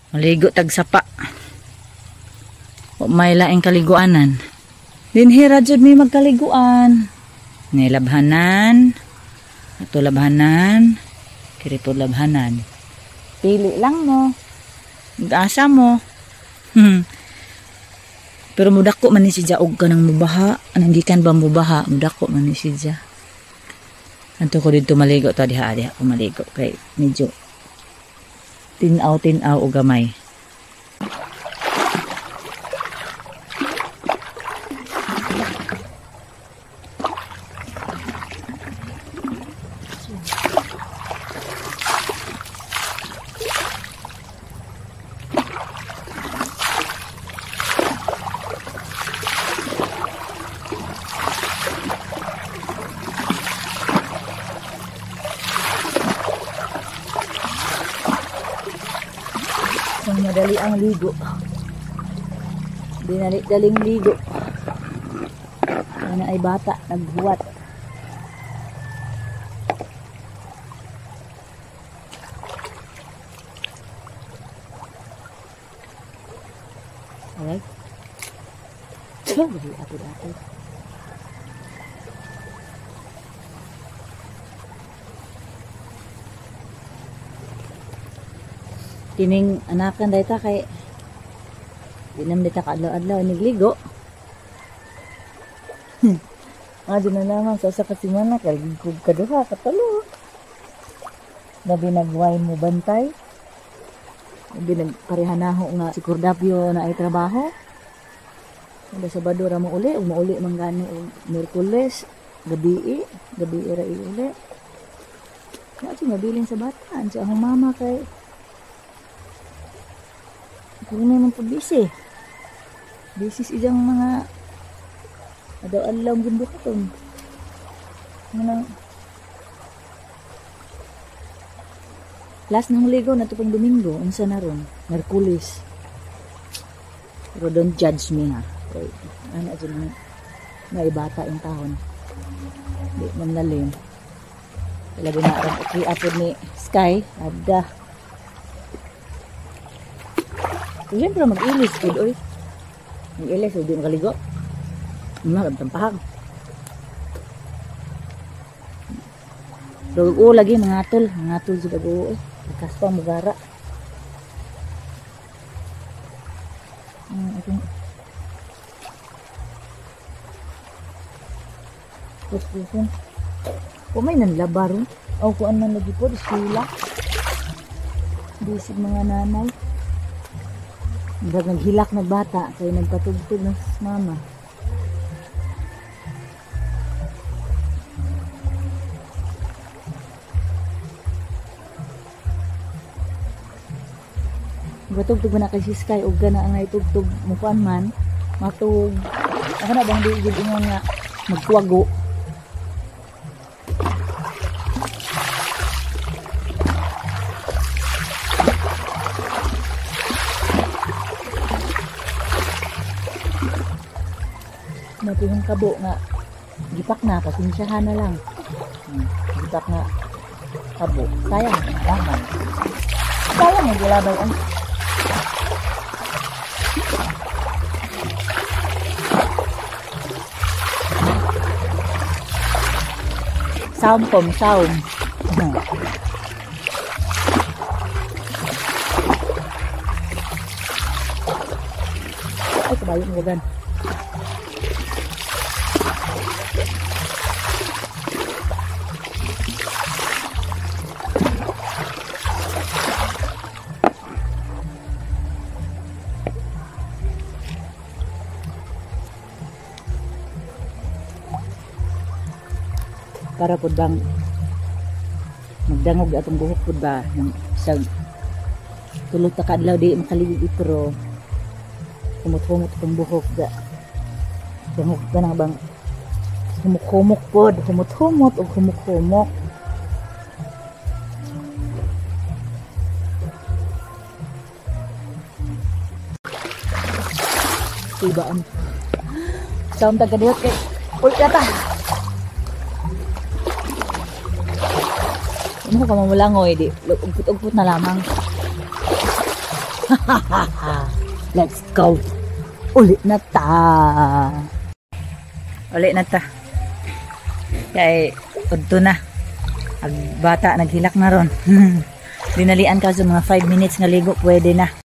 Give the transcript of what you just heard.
Maligo tag sapa. O may laing kaliguanan. Dinhira jud may magkaliguan. Nilabhanan. Ato labhanan. Kirito labhanan. Pili lang mo. Mag-asa mo. Pero mudako man ni siya og kanang mubaha. Anang gikan ba mubaha? Mudako man ni siya. Anto ko dito maligo to diha ko maligo kay medyo tinaw o gamay. Ang madali ang ligo. Dinali-daling ligo. Ano ay bata, nagbuwat. Alright. So, bagi ato-ato. Tining anakan dayta kay dinam dayta kadlaw-adlaw nigligo. Adi na naman sa kasimana kay gugug kaduha katalo. Labi nagway mo bantay. Labi nagparehanaho nga si Cordapio na ay trabaho. Kada Sabado ra mo uli man gani og Miyerkules, gabi ra uli. Kasi mabilin sa bata sa akong mama kay kung naman po busy. Busy siyang mga adaw-adlaw ginbukaton. Last nang ligo na ito pang Domingo. Unsa na ron? Miyerkules. Pero don't judge me ha. Okay. Ano dyan may bata yung tahon. Di man lalim. Talaga na ron. Okay, apod ni Sky. Ada. Siyempre mag-ilis, kid, oy. Mag-ilis, hindi makaligo. Magtampahag. So, lagi, mangatol. Mangatol sa bago, eh. Ikas pa, magara. Pusun. Kung may nanlabaron. O, kung man lagi po, sila. Bisig mga nanay. Naghilak na bata kaya nagpatugtog ng mama. Batugtog ba na kay si Sky o gana ang itugtog mukuan man matug ako na bang di ingon nga magkuwago. Matihong kabo nga gipak na pasensyahan na lang. Gipak na kabo sayang naman sayang ang gilabay ang sound pom sound ay kabayo mo gan. Para po bang magdangog atong buhok po ba sa tulog ta kadlaw di makaligid pero humot-humot atong buhok da dangog ka na bang humok-humok po humot-humot o humok-humok tibaan saum tagadiyot kay ulit yata. Ano ka mamulangoy, di ugput-ugput na lamang. Let's go. Uli na ta. Uli na ta. Kaya, udto na. Ang bata, naghilak na ron. Dinalian ka sa mga 5 minutes nga ligo, pwede na.